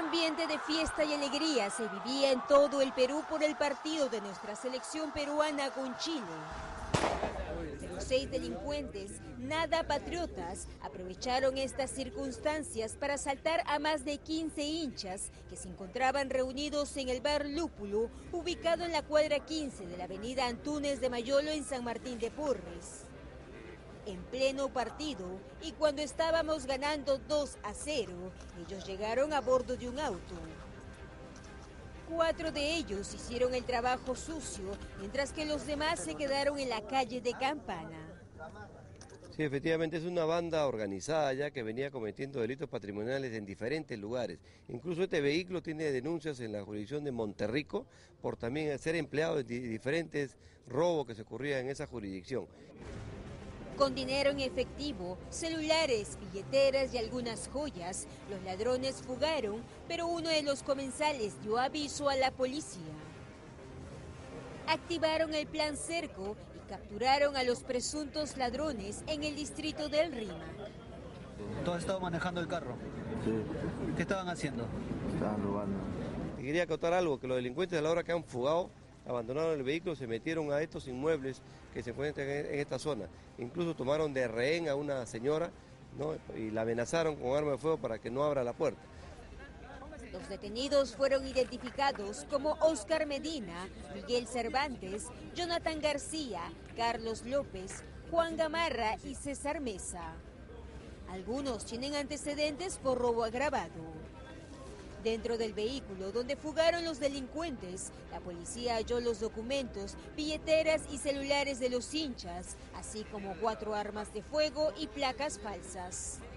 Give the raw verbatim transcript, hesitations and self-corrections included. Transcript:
ambiente de fiesta y alegría se vivía en todo el Perú por el partido de nuestra selección peruana con Chile. Pero seis delincuentes, nada patriotas, aprovecharon estas circunstancias para asaltar a más de quince hinchas que se encontraban reunidos en el bar Lúpulo, ubicado en la cuadra quince de la avenida Antúnez de Mayolo en San Martín de Porres. En pleno partido, y cuando estábamos ganando dos a cero, ellos llegaron a bordo de un auto. Cuatro de ellos hicieron el trabajo sucio, mientras que los demás se quedaron en la calle de Campana. Sí, efectivamente es una banda organizada ya que venía cometiendo delitos patrimoniales en diferentes lugares. Incluso este vehículo tiene denuncias en la jurisdicción de Monterrico por también ser empleado en diferentes robos que se ocurrían en esa jurisdicción. Con dinero en efectivo, celulares, billeteras y algunas joyas, los ladrones fugaron, pero uno de los comensales dio aviso a la policía. Activaron el plan Cerco y capturaron a los presuntos ladrones en el distrito del Rímac. ¿Tú has estado manejando el carro? Sí. ¿Qué estaban haciendo? Estaban robando. Y quería acotar algo, que los delincuentes a la hora que han fugado, abandonaron el vehículo, se metieron a estos inmuebles que se encuentran en esta zona. Incluso tomaron de rehén a una señora, ¿no?, y la amenazaron con arma de fuego para que no abra la puerta. Los detenidos fueron identificados como Óscar Medina, Miguel Cervantes, Jonathan García, Carlos López, Juan Gamarra y César Mesa. Algunos tienen antecedentes por robo agravado. Dentro del vehículo donde fugaron los delincuentes, la policía halló los documentos, billeteras y celulares de los hinchas, así como cuatro armas de fuego y placas falsas.